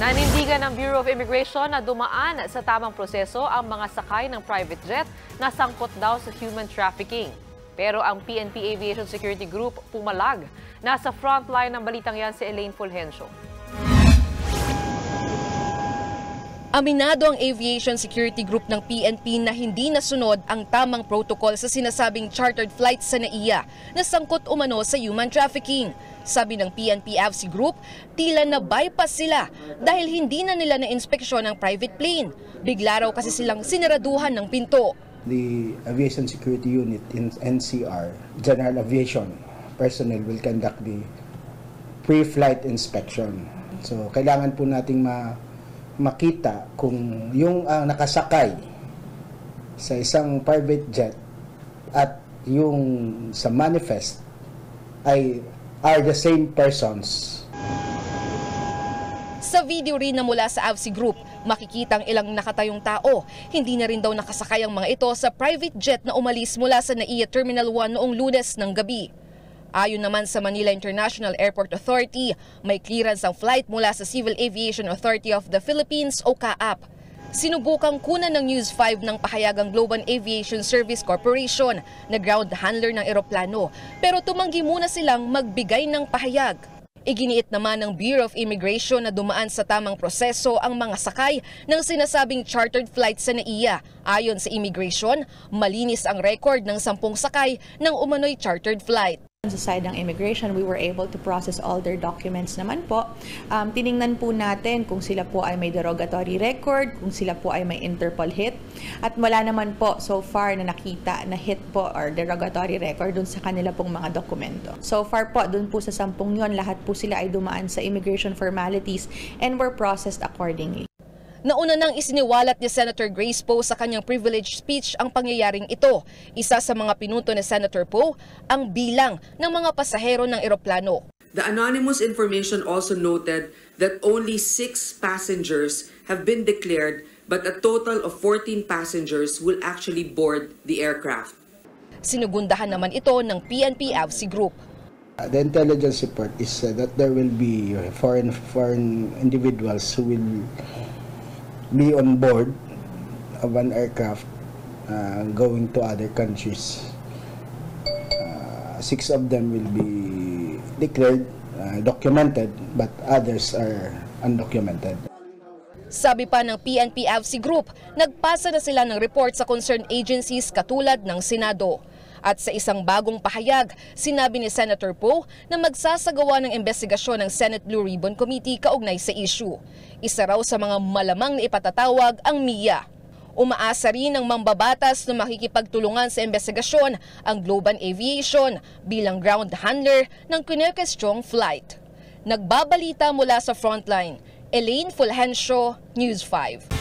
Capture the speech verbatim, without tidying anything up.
Nanindigan ng Bureau of Immigration na dumaan sa tamang proseso ang mga sakay ng private jet na sangkot daw sa human trafficking. Pero ang P N P Aviation Security Group pumalag. Nasa frontline ng balitang yan si Elaine Fulgencio. Aminado ang Aviation Security Group ng P N P na hindi nasunod ang tamang protocol sa sinasabing chartered flights sa N A I A na sangkot umano sa human trafficking. Sabi ng P N P A V C Group, tila na bypass sila dahil hindi na nila na-inspeksyon ang private plane. Bigla raw kasi silang sinaraduhan ng pinto. The Aviation Security Unit in N C R, General Aviation personnel will conduct the pre-flight inspection. So kailangan po nating ma makita kung yung uh, nakasakay sa isang private jet at yung sa manifest ay are the same persons. Sa video rin na mula sa A V C Group, makikitang ilang nakatayong tao. Hindi na rin daw nakasakay ang mga ito sa private jet na umalis mula sa N A I A Terminal one noong Lunes ng gabi. Ayon naman sa Manila International Airport Authority, may clearance ang flight mula sa Civil Aviation Authority of the Philippines o C A A P. Sinubukang kunan ng News five ng pahayagang Global Aviation Service Corporation na ground handler ng eroplano, pero tumanggi muna silang magbigay ng pahayag. Iginiit naman ng Bureau of Immigration na dumaan sa tamang proseso ang mga sakay ng sinasabing chartered flight sa N A I A. Ayon sa Immigration, malinis ang record ng sampung sakay ng umano'y chartered flight. Sa side ng immigration, we were able to process all their documents naman po. Um, tiningnan po natin kung sila po ay may derogatory record, kung sila po ay may Interpol hit. At wala naman po so far na nakita na hit po or derogatory record dun sa kanila pong mga dokumento. So far po, dun po sa sampung yon, lahat po sila ay dumaan sa immigration formalities and were processed accordingly. Nauna nang isiniwalat ni Senator Grace Poe sa kanyang privilege speech ang pangyayaring ito. Isa sa mga pinunto ni Senator Poe ang bilang ng mga pasahero ng eroplano. The anonymous information also noted that only six passengers have been declared, but a total of fourteen passengers will actually board the aircraft. Sinugundahan naman ito ng P N P A V C Group. The intelligence report is uh, that there will be foreign foreign individuals who will be on board of an aircraft uh, going to other countries. Uh, six of them will be declared, uh, documented, but others are undocumented. Sabi pa ng P N P A V C Group, nagpasa na sila ng report sa concerned agencies katulad ng Senado. At sa isang bagong pahayag, sinabi ni Senator Poe na magsasagawa ng investigasyon ng Senate Blue Ribbon Committee kaugnay sa issue. Isa raw sa mga malamang na ipatatawag ang M I A. Umaasa rin ng mambabatas na makikipagtulungan sa investigasyon ang Global Aviation bilang ground handler ng kinekestrong flight. Nagbabalita mula sa frontline, Elaine Fulgencio, News five.